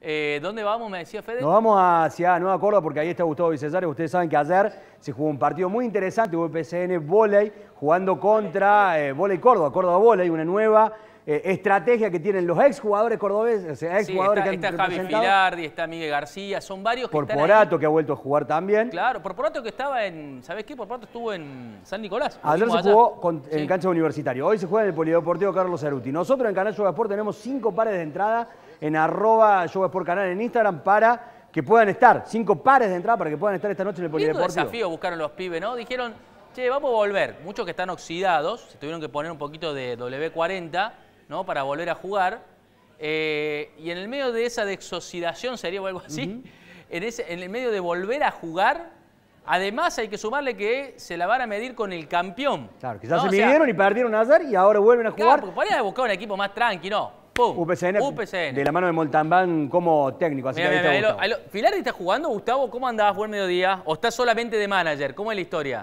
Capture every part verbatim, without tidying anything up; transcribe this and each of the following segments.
Eh, ¿Dónde vamos, me decía Fede? Nos vamos hacia Nueva Córdoba porque ahí está Gustavo Vicesario. Ustedes saben que ayer se jugó un partido muy interesante, U P C N Vóley, jugando contra eh, Vóley Córdoba, Córdoba Vóley, una nueva eh, estrategia que tienen los exjugadores cordobeses, o sea, exjugadores sí, que está, han está Javi representado. Filardi, está Miguel García, son varios que están Porporato, ahí. que ha vuelto a jugar también. Claro, Porporato que estaba en, ¿sabés qué? Porporato estuvo en San Nicolás. Ayer se allá. jugó con, en sí. cancha universitaria. Hoy se juega en el Polideportivo Carlos Cerruti. Nosotros en Canal Yoga Sport tenemos cinco pares de entrada en arroba Yoga Sport Canal en Instagram para que puedan estar. Cinco pares de entrada para que puedan estar esta noche en el Lindo Polideportivo. desafío buscaron los pibes, ¿no? Dijeron, che, vamos a volver. Muchos que están oxidados, se tuvieron que poner un poquito de doble cuarenta, ¿no? Para volver a jugar. Eh, y en el medio de esa desoxidación, sería o algo así, uh-huh. en, ese, en el medio de volver a jugar, además hay que sumarle que se la van a medir con el campeón. Claro, que ya ¿no? se o sea, midieron y perdieron ayer y ahora vuelven a jugar. Claro, porque podrían buscar un equipo más tranqui, ¿no? ¡Pum! U P C N, U P C N. de la mano de Moltambán como técnico. Así Mirá, que ahí mirá, está mirá, ahí lo, ¿Filardi está jugando, Gustavo? ¿Cómo andabas? Buen mediodía. ¿O estás solamente de manager? ¿Cómo es la historia?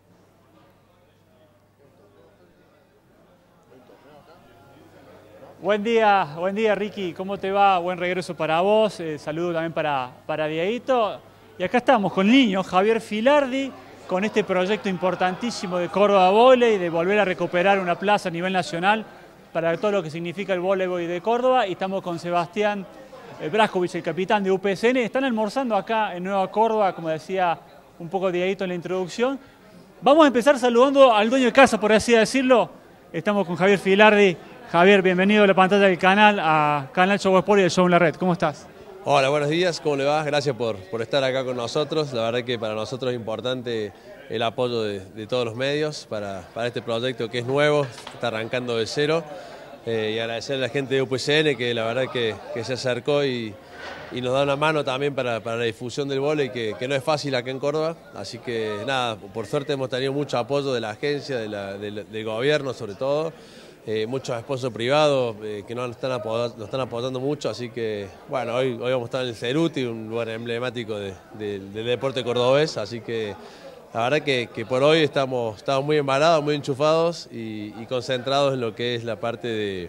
Buen día, buen día Ricky, ¿cómo te va? Buen regreso para vos, eh, saludo también para, para Dieguito. Y acá estamos con el niño Javier Filardi, con este proyecto importantísimo de Córdoba Vóley, de volver a recuperar una plaza a nivel nacional para todo lo que significa el voleibol de Córdoba. Y estamos con Sebastián eh, Braskovich, el capitán de U P C N. Están almorzando acá en Nueva Córdoba, como decía un poco Dieguito en la introducción. Vamos a empezar saludando al dueño de casa, por así decirlo. Estamos con Javier Filardi. Javier, bienvenido a la pantalla del canal, a Canal Yoga Sport y el Show en la Red. ¿Cómo estás? Hola, buenos días, ¿cómo le va? Gracias por, por estar acá con nosotros. La verdad que para nosotros es importante el apoyo de, de todos los medios para, para este proyecto que es nuevo, está arrancando de cero. Eh, y agradecer a la gente de U P C N que la verdad que, que se acercó y, y nos da una mano también para, para la difusión del vóley, que, que no es fácil acá en Córdoba. Así que nada, por suerte hemos tenido mucho apoyo de la agencia, de la, de, del gobierno sobre todo. Eh, muchos sponsors privados eh, que nos están, apoyando, nos están apoyando mucho, así que bueno, hoy, hoy vamos a estar en el Cerruti, un lugar emblemático de, de, del deporte cordobés, así que la verdad que, que por hoy estamos, estamos muy embarados, muy enchufados y, y concentrados en lo que es la parte de,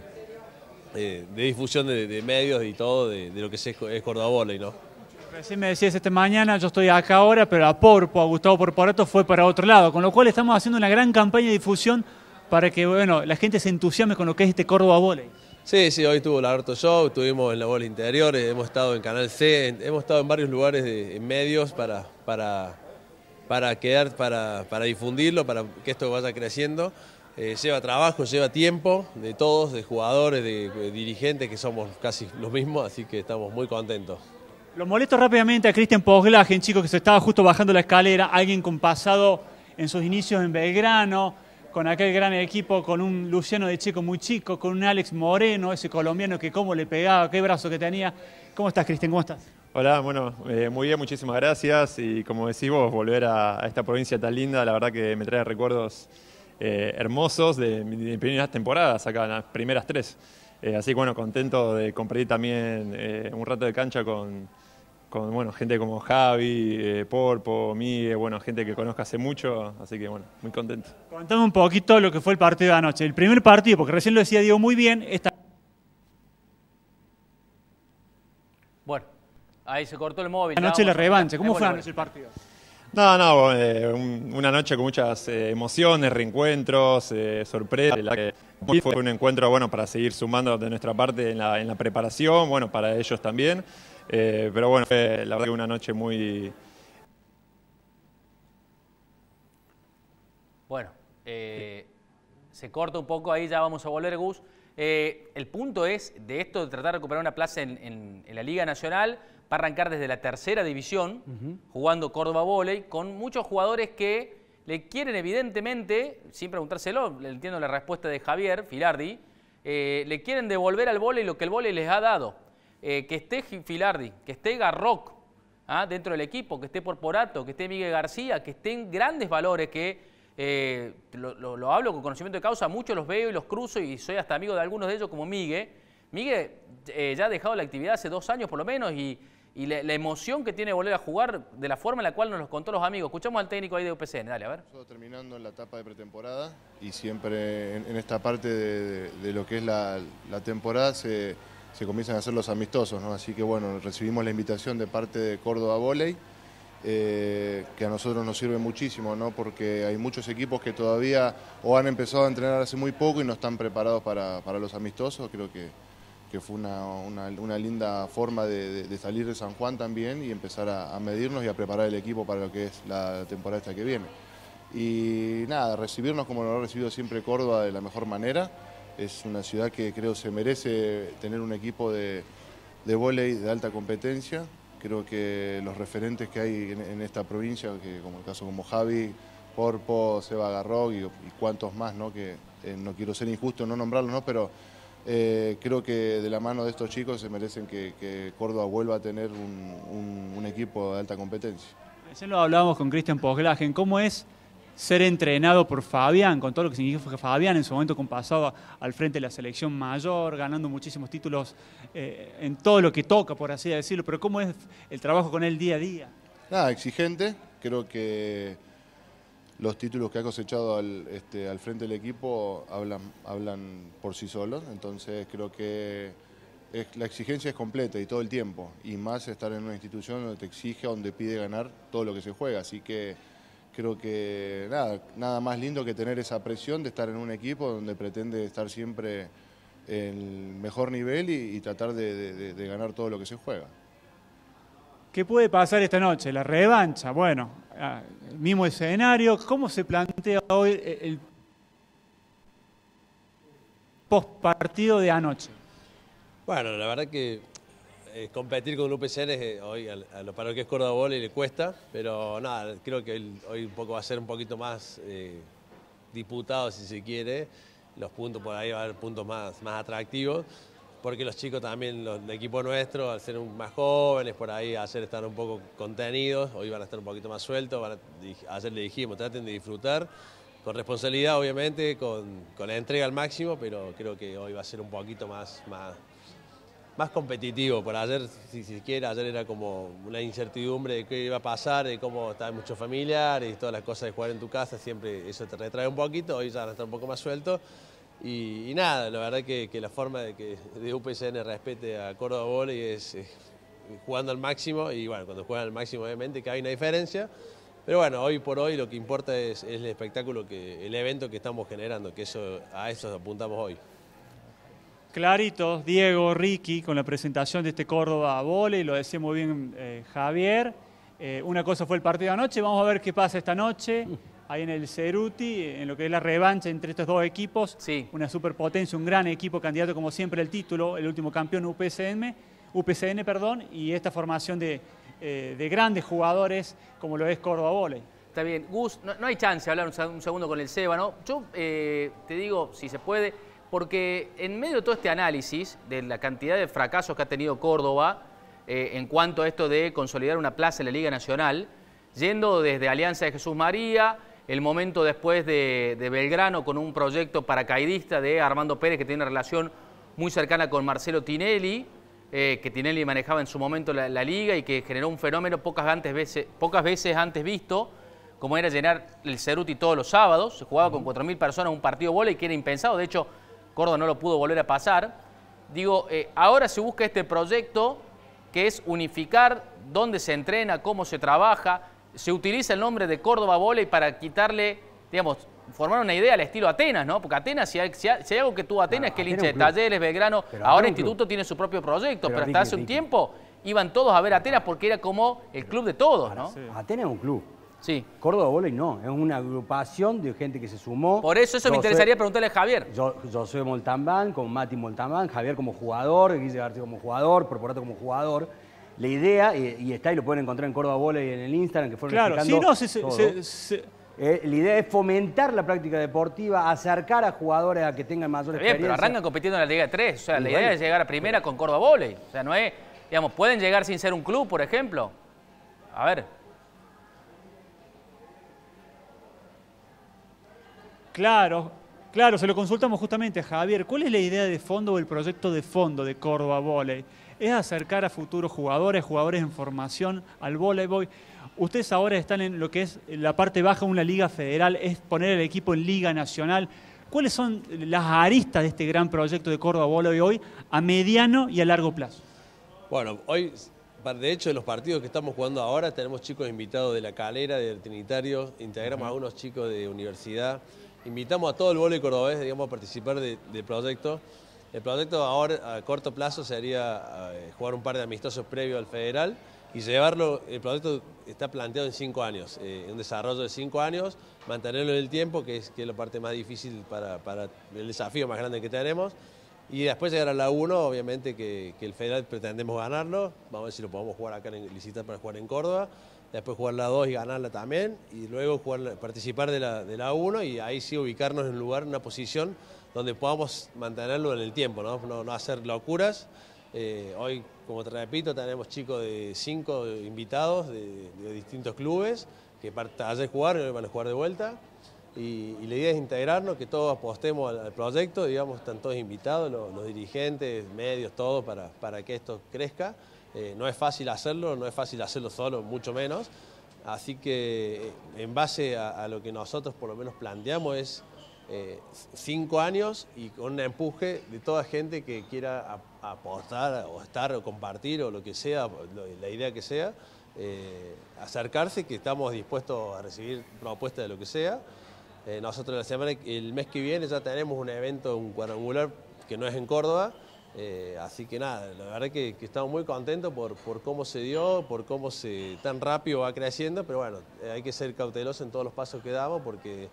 de, de difusión de, de medios y todo, de, de lo que es, es Córdoba Vóley, ¿no? Recién me decías esta mañana, yo estoy acá ahora, pero a Porpo, a Gustavo Porporato fue para otro lado, con lo cual estamos haciendo una gran campaña de difusión para que bueno, la gente se entusiasme con lo que es este Córdoba Vóley. Sí, sí, hoy estuvo Lagarto Show, estuvimos en la Bola Interior, hemos estado en Canal C, en, hemos estado en varios lugares, de, en medios para, para, para quedar, para, para difundirlo, para que esto vaya creciendo. Eh, lleva trabajo, lleva tiempo de todos, de jugadores, de, de dirigentes, que somos casi los mismos, así que estamos muy contentos. Lo molesto rápidamente a Cristian Posglagen, chico que se estaba justo bajando la escalera, alguien con pasado en sus inicios en Belgrano, con aquel gran equipo, con un Luciano de Checo muy chico, con un Alex Moreno, ese colombiano que cómo le pegaba, qué brazo que tenía. ¿Cómo estás, Cristian? ¿Cómo estás? Hola, bueno, eh, muy bien, muchísimas gracias. Y como decís vos, volver a, a esta provincia tan linda, la verdad que me trae recuerdos eh, hermosos de, de mis primeras temporadas, acá en las primeras tres. Eh, así que bueno, contento de compartir también eh, un rato de cancha con... con bueno, gente como Javi, eh, Porpo, Miguel, bueno, gente que conozco hace mucho, así que bueno, muy contento. Contame un poquito lo que fue el partido de anoche. El primer partido, porque recién lo decía Diego muy bien, esta... Bueno, ahí se cortó el móvil. Anoche la a... revancha, ¿cómo eh, fue bueno, anoche el partido? No, no, eh, un, una noche con muchas eh, emociones, reencuentros, eh, sorpresas. La que fue un encuentro bueno para seguir sumando de nuestra parte en la, en la preparación, bueno, para ellos también. Eh, pero bueno, fue la verdad que una noche muy... Bueno, eh, se corta un poco, ahí ya vamos a volver, Gus. Eh, el punto es, de esto de tratar de recuperar una plaza en, en, en la Liga Nacional, va a arrancar desde la tercera división, uh-huh. jugando Córdoba Vóley, con muchos jugadores que le quieren evidentemente, sin preguntárselo, le entiendo la respuesta de Javier Filardi, eh, le quieren devolver al vóley lo que el vóley les ha dado. Eh, que esté Filardi, que esté Garrock ¿ah? dentro del equipo, que esté Porporato, que esté Miguel García, que estén grandes valores que, eh, lo, lo, lo hablo con conocimiento de causa, muchos los veo y los cruzo y soy hasta amigo de algunos de ellos como Miguel. Miguel eh, ya ha dejado la actividad hace dos años por lo menos y, y la, la emoción que tiene volver a jugar de la forma en la cual nos los contó los amigos. Escuchamos al técnico ahí de U P C N, dale, a ver. Nosotros terminando en la etapa de pretemporada y siempre en, en esta parte de, de, de lo que es la, la temporada se... se comienzan a hacer los amistosos, ¿no? Así que bueno, recibimos la invitación de parte de Córdoba Volley, eh, que a nosotros nos sirve muchísimo, ¿no? Porque hay muchos equipos que todavía o han empezado a entrenar hace muy poco y no están preparados para, para los amistosos. Creo que, que fue una, una, una linda forma de, de, de salir de San Juan también y empezar a, a medirnos y a preparar el equipo para lo que es la temporada esta que viene. Y nada, recibirnos como lo ha recibido siempre Córdoba de la mejor manera. Es una ciudad que creo se merece tener un equipo de, de vóley de alta competencia. Creo que los referentes que hay en, en esta provincia, que como el caso como Javi, Porpo, Seba Garrog y, y cuantos más, ¿no? Que eh, no quiero ser injusto en no nombrarlos, ¿no? Pero eh, creo que de la mano de estos chicos se merecen que, que Córdoba vuelva a tener un, un, un equipo de alta competencia. Recién lo hablábamos con Cristian Posglagen. ¿Cómo es ser entrenado por Fabián, con todo lo que significa Fabián en su momento con pasado al frente de la selección mayor, ganando muchísimos títulos eh, en todo lo que toca, por así decirlo? Pero ¿cómo es el trabajo con él día a día? Nada, exigente. Creo que los títulos que ha cosechado al, este, al frente del equipo hablan, hablan por sí solos. Entonces creo que es, la exigencia es completa y todo el tiempo. Y más estar en una institución donde te exige, donde pide ganar todo lo que se juega. Así que creo que nada, nada más lindo que tener esa presión de estar en un equipo donde pretende estar siempre en el mejor nivel y, y tratar de, de, de ganar todo lo que se juega. ¿Qué puede pasar esta noche? La revancha, bueno, el mismo escenario. ¿Cómo se plantea hoy el postpartido de anoche? Bueno, la verdad que Eh, competir con el U P C N eh, hoy a, a lo, para lo que es Córdoba Volley le cuesta, pero nada, creo que el, hoy un poco va a ser un poquito más eh, disputado si se quiere, los puntos por ahí va a haber puntos más, más atractivos, porque los chicos también, los, el equipo nuestro, al ser un, más jóvenes, por ahí hacer estar un poco contenidos, hoy van a estar un poquito más sueltos, van a, ayer le dijimos, traten de disfrutar, con responsabilidad obviamente, con, con la entrega al máximo, pero creo que hoy va a ser un poquito más... más más competitivo. Por ayer, si siquiera, ayer era como una incertidumbre de qué iba a pasar, de cómo estaban muchos familiares y todas las cosas de jugar en tu casa, siempre eso te retrae un poquito, hoy ya van a estar un poco más sueltos. Y, y nada, la verdad que, que la forma de que de U P C N respete a Córdoba Volley es, es jugando al máximo, y bueno, cuando juegan al máximo obviamente que hay una diferencia, pero bueno, hoy por hoy lo que importa es, es el espectáculo, que el evento que estamos generando, que eso a eso apuntamos hoy. Clarito, Diego, Ricky, con la presentación de este Córdoba Volley, lo decía muy bien eh, Javier. Eh, una cosa fue el partido de anoche, vamos a ver qué pasa esta noche, ahí en el Ceruti, en lo que es la revancha entre estos dos equipos. Sí. Una superpotencia, un gran equipo, candidato como siempre al título, el último campeón U P C N, U P C N, perdón, y esta formación de, eh, de grandes jugadores como lo es Córdoba Volley. Está bien. Gus, no, no hay chance de hablar un, un segundo con el Seba, ¿no? Yo eh, te digo, si se puede... Porque en medio de todo este análisis de la cantidad de fracasos que ha tenido Córdoba eh, en cuanto a esto de consolidar una plaza en la Liga Nacional, yendo desde Alianza de Jesús María, el momento después de, de Belgrano con un proyecto paracaidista de Armando Pérez que tiene una relación muy cercana con Marcelo Tinelli, eh, que Tinelli manejaba en su momento la, la Liga y que generó un fenómeno pocas, antes veces, pocas veces antes visto, como era llenar el Ceruti todos los sábados. Se jugaba con cuatro mil personas un partido de vóley que era impensado, de hecho Córdoba no lo pudo volver a pasar. Digo, eh, ahora se busca este proyecto que es unificar dónde se entrena, cómo se trabaja. Se utiliza el nombre de Córdoba Volley para quitarle, digamos, formar una idea al estilo Atenas, ¿no? Porque Atenas, si hay, si hay, si hay algo que tuvo Atenas, no, es que el Atenas hincha de Talleres, Belgrano, pero ahora un Instituto club. tiene su propio proyecto, pero, pero hasta Ricky, hace un Ricky. tiempo iban todos a ver a Atenas porque era como el club de todos, ¿no? Sí. Atenas es un club. Sí. Córdoba Volley no, es una agrupación de gente que se sumó. Por eso eso Yo me soy- interesaría preguntarle a Javier. Yo, yo soy Moltambán, con Mati Moltambán, Javier como jugador, Guille García como jugador, Porporato como jugador. La idea, y, y está y lo pueden encontrar en Córdoba Volley en el Instagram, que fueron Claro, sí, explicando no, se, se- todo. se- se- Eh, la idea es fomentar la práctica deportiva, acercar a jugadores a que tengan mayor Está bien, pero experiencia. arrancan compitiendo en la Liga de Tres. O sea, Y la bueno. idea es llegar a primera con Córdoba Volley. O sea, no es, digamos, pueden llegar sin ser un club, por ejemplo. A ver. Claro, claro, se lo consultamos justamente a Javier. ¿Cuál es la idea de fondo o el proyecto de fondo de Córdoba Volley? Es acercar a futuros jugadores, jugadores en formación al voleibol. Ustedes ahora están en lo que es la parte baja de una liga federal, es poner el equipo en liga nacional. ¿Cuáles son las aristas de este gran proyecto de Córdoba Volley hoy a mediano y a largo plazo? Bueno, hoy, de hecho, en los partidos que estamos jugando ahora, tenemos chicos invitados de La Calera, del Trinitario, integramos a unos chicos de universidad, invitamos a todo el vóley cordobés, digamos, a participar de, del proyecto. El proyecto ahora, a corto plazo, sería eh, jugar un par de amistosos previos al Federal y llevarlo. El proyecto está planteado en cinco años, eh, un desarrollo de cinco años, mantenerlo en el tiempo, que es, que es la parte más difícil para, para el desafío más grande que tenemos. Y después llegar a la uno, obviamente que, que el Federal pretendemos ganarlo, vamos a ver si lo podemos jugar acá, en, licitar para jugar en Córdoba, después jugar la dos y ganarla también, y luego jugar, participar de la, de la uno y ahí sí ubicarnos en un lugar, en una posición donde podamos mantenerlo en el tiempo, no, no, no hacer locuras. Eh, hoy, como te repito, tenemos chicos de cinco invitados de, de distintos clubes que ayer jugaron y hoy van a jugar de vuelta. Y, y la idea es integrarnos, que todos apostemos al, al proyecto, digamos, están todos invitados, los, los dirigentes, medios, todos, para, para que esto crezca. Eh, no es fácil hacerlo, no es fácil hacerlo solo, mucho menos. Así que en base a, a lo que nosotros por lo menos planteamos es eh, cinco años y con un empuje de toda gente que quiera a, aportar o estar o compartir o lo que sea, lo, la idea que sea, eh, acercarse, que estamos dispuestos a recibir propuestas de lo que sea. Eh, nosotros la semana, el mes que viene ya tenemos un evento, un cuadrangular que no es en Córdoba, eh, así que nada, la verdad que, que estamos muy contentos por, por cómo se dio, por cómo se tan rápido va creciendo, pero bueno, eh, hay que ser cautelosos en todos los pasos que damos porque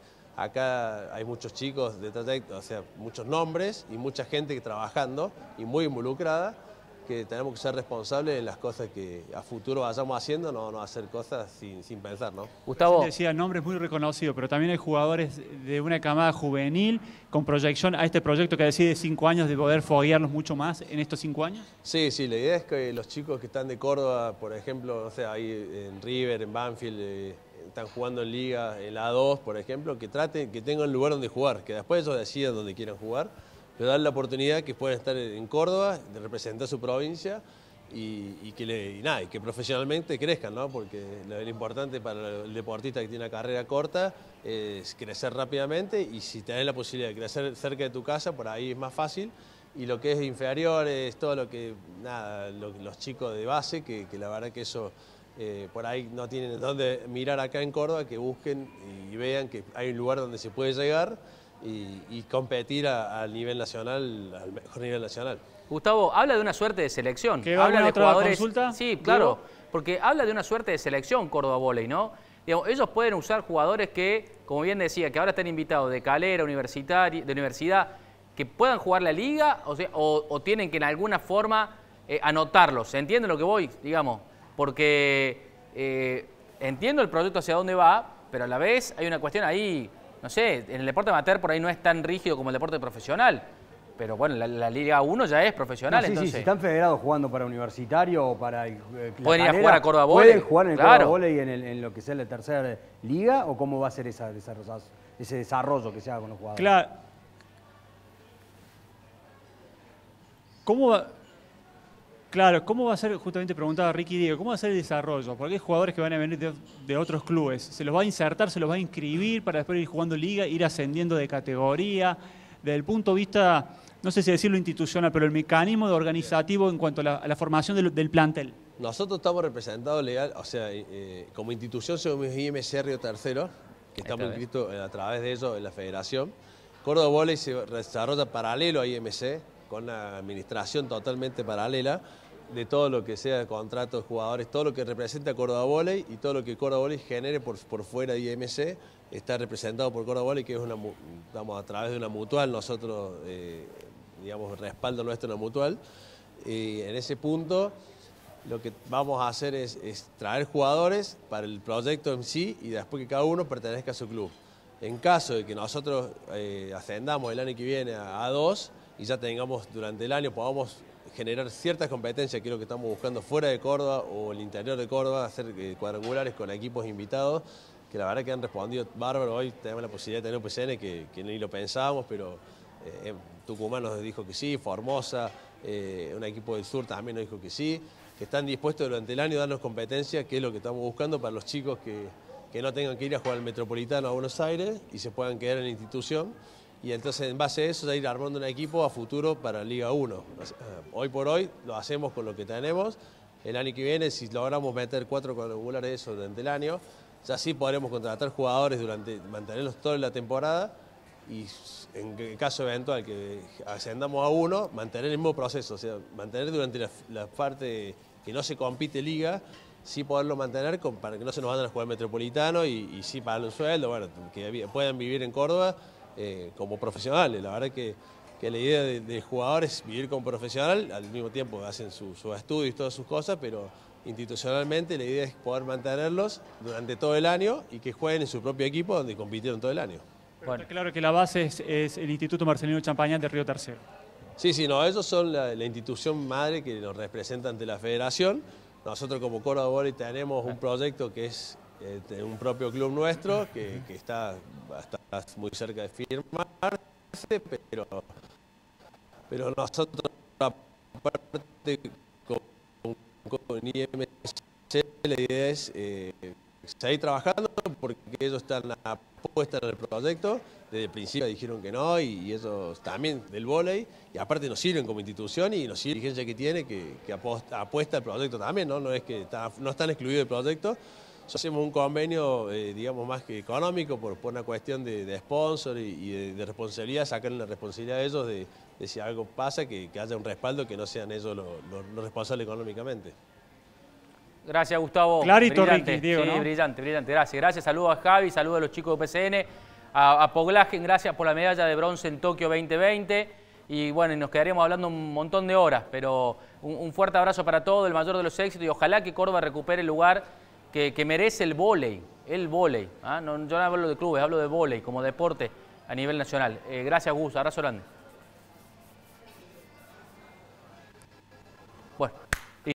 acá hay muchos chicos de trayecto, o sea, muchos nombres y mucha gente trabajando y muy involucrada, que tenemos que ser responsables en las cosas que a futuro vayamos haciendo, no, no hacer cosas sin, sin pensar, ¿no? Gustavo decía, nombres muy reconocidos, pero también hay jugadores de una camada juvenil con proyección a este proyecto que decide cinco años de poder foguearlos mucho más en estos cinco años. Sí, sí, la idea es que los chicos que están de Córdoba, por ejemplo, no sé, ahí en River, en Banfield, eh, están jugando en Liga, en la A dos, por ejemplo, que traten, que tengan un lugar donde jugar, que después ellos decidan donde quieran jugar, pero darle la oportunidad que puedan estar en Córdoba, de representar su provincia y, y, que, le, y, nada, y que profesionalmente crezcan, ¿no? Porque lo, lo importante para el deportista que tiene una carrera corta es crecer rápidamente y si tenés la posibilidad de crecer cerca de tu casa, por ahí es más fácil. Y lo que es inferiores, todo lo que, nada, lo, los chicos de base, que, que la verdad que eso eh, por ahí no tienen dónde mirar acá en Córdoba, que busquen y vean que hay un lugar donde se puede llegar. Y, y competir al nivel nacional, al mejor nivel nacional. Gustavo, habla de una suerte de selección. ¿Que va habla de otra jugadores. Consulta? Sí, claro, porque habla de una suerte de selección Córdoba Volley, ¿no? Digamos, ellos pueden usar jugadores que, como bien decía, que ahora están invitados de Calera, universitaria, de universidad, que puedan jugar la liga, o, sea, o, o tienen que en alguna forma eh, anotarlos. ¿Se entiende lo que voy? Digamos, porque eh, entiendo el proyecto hacia dónde va, pero a la vez hay una cuestión ahí. No sé, en el deporte amateur por ahí no es tan rígido como el deporte profesional, pero bueno, la, la Liga uno ya es profesional, no, sí, entonces... Sí, si están federados jugando para Universitario o para... Eh, ¿Pueden ir Calera, a jugar a Córdoba Volley? ¿Pueden jugar en el claro. Córdoba Volley en, el, en lo que sea la tercera liga o cómo va a ser esa, esa, ese desarrollo que se haga con los jugadores? Claro. ¿Cómo va...? Claro, ¿cómo va a ser, justamente preguntaba Ricky Diego, cómo va a ser el desarrollo? Porque hay jugadores que van a venir de, de otros clubes, ¿se los va a insertar, se los va a inscribir para después ir jugando liga, ir ascendiendo de categoría? Desde el punto de vista, no sé si decirlo institucional, pero el mecanismo de organizativo en cuanto a la, a la formación del, del plantel. Nosotros estamos representados legal, o sea, eh, como institución somos I M C Río Tercero, que estamos inscritos a través de ellos en la federación. Córdoba Volley se desarrolla paralelo a I M C, con una administración totalmente paralela de todo lo que sea contratos de jugadores, todo lo que representa Córdoba Volley y todo lo que Córdoba Volley genere por, por fuera de I M C está representado por Córdoba Volley, que es una, estamos a través de una mutual, nosotros, eh, digamos, respaldo nuestro en una mutual. Y en ese punto lo que vamos a hacer es, es traer jugadores para el proyecto en sí y después que cada uno pertenezca a su club. En caso de que nosotros eh, ascendamos el año que viene a A dos y ya tengamos durante el año, podamos generar ciertas competencias, que es lo que estamos buscando fuera de Córdoba o el interior de Córdoba, hacer eh, cuadrangulares con equipos invitados, que la verdad que han respondido bárbaro. Hoy tenemos la posibilidad de tener un P C N que, que ni lo pensábamos, pero eh, Tucumán nos dijo que sí, Formosa, eh, un equipo del sur también nos dijo que sí, que están dispuestos durante el año a darnos competencia, que es lo que estamos buscando para los chicos que, que no tengan que ir a jugar al Metropolitano a Buenos Aires y se puedan quedar en la institución. y entonces en base a eso ya ir armando un equipo a futuro para Liga uno. Hoy por hoy lo hacemos con lo que tenemos. El año que viene, si logramos meter cuatro cuadrangulares de eso durante el año, ya sí podremos contratar jugadores durante, mantenerlos toda la temporada y en el caso eventual que ascendamos a uno, mantener el mismo proceso, o sea, mantener durante la, la parte que no se compite liga, sí poderlo mantener con, para que no se nos vayan a jugar Metropolitano y, y sí pagarle un sueldo, bueno, que puedan vivir en Córdoba eh, como profesionales. La verdad que, que la idea de, de jugador es vivir como profesional, al mismo tiempo hacen sus su estudios y todas sus cosas, pero institucionalmente la idea es poder mantenerlos durante todo el año y que jueguen en su propio equipo donde compitieron todo el año. Bueno. Está claro que la base es, es el Instituto Marcelino Champañat de Río Tercero. Sí, sí, no, ellos son la, la institución madre que nos representa ante la federación. Nosotros como Córdoba Volley tenemos un proyecto que es eh, un propio club nuestro, que, que está, está muy cerca de firmarse, pero, pero nosotros aparte con, con I M C la idea es eh, seguir trabajando porque ellos están apuestas en el proyecto. Desde el principio dijeron que no y, y ellos también del vóley y aparte nos sirven como institución y nos sirve la dirigencia que tiene que, que apuesta, apuesta al proyecto también, ¿no? No es que está, no están excluidos del proyecto. Hacemos un convenio, eh, digamos, más que económico por, por una cuestión de, de sponsor y, y de, de responsabilidad, sacarle la responsabilidad a ellos de, de si algo pasa, que, que haya un respaldo, que no sean ellos los lo, lo responsables económicamente. Gracias, Gustavo. Clarito, brillante. Ricky, Diego, sí, ¿no? brillante, brillante. Gracias. Gracias, saludos a Javi, saludos a los chicos de P C N, a, a Poglagen, gracias por la medalla de bronce en Tokio veinte veinte. Y bueno, nos quedaríamos hablando un montón de horas, pero un, un fuerte abrazo para todos, el mayor de los éxitos y ojalá que Córdoba recupere el lugar que, que merece el vóley, el vóley. ¿ah? No, yo no hablo de clubes, hablo de vóley como deporte a nivel nacional. Eh, gracias, Gus, abrazo grande.